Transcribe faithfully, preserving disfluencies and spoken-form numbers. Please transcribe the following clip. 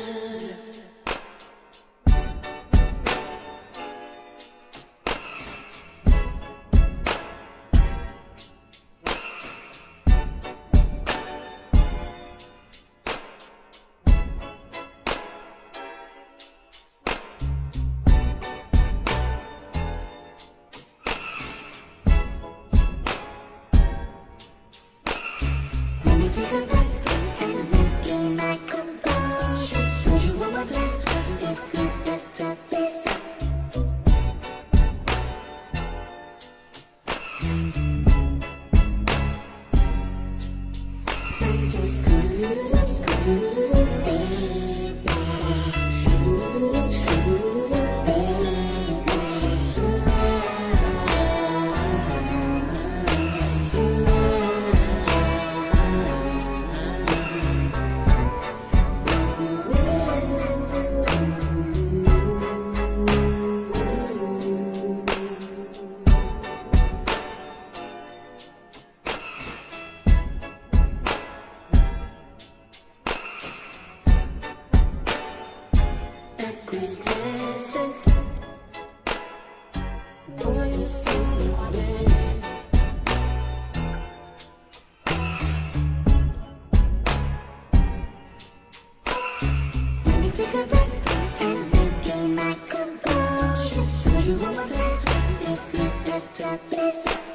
Take a breath and regain my composure. Told you one more time, if you left a place. So just screw, screw, baby. Shoot, shoot, baby. So take a breath and regain my composure. Told you one more time, if you left a place.